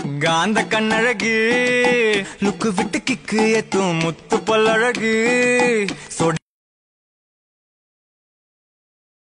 காந்த கண்ணழகு லுக்கு விட்டு கிக்கு ஏத்தும் முத்து பல்லழகு